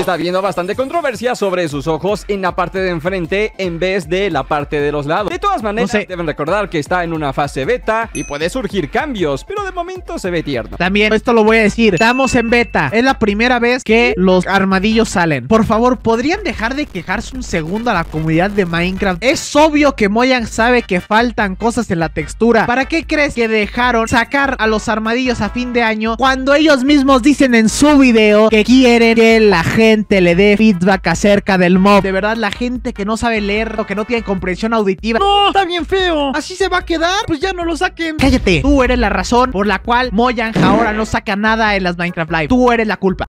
está habiendo bastante controversia sobre sus ojos en la parte de enfrente en vez de la parte de los lados. De todas maneras, deben recordar que está en una fase beta y puede surgir cambios, pero de momento se ve tierno. También, esto lo voy a decir, estamos en beta. Es la primera vez que los armadillos salen. Por favor, ¿podrían dejar de quejarse un segundo a la comunidad de Minecraft? Es obvio que Mojang sabe que faltan cosas en la textura. ¿Para qué crees que dejaron sacar a los armadillos a fin de año cuando ellos mismos dicen en su video que quieren que la gente le dé feedback acerca del mob? De verdad, la gente que no sabe leer o que no tiene comprensión auditiva. No, está bien feo. Así se va a quedar. Pues ya no lo saquen. Cállate. Tú eres la razón por la cual Mojang ahora no saca nada en las Minecraft Live. Tú eres la culpa.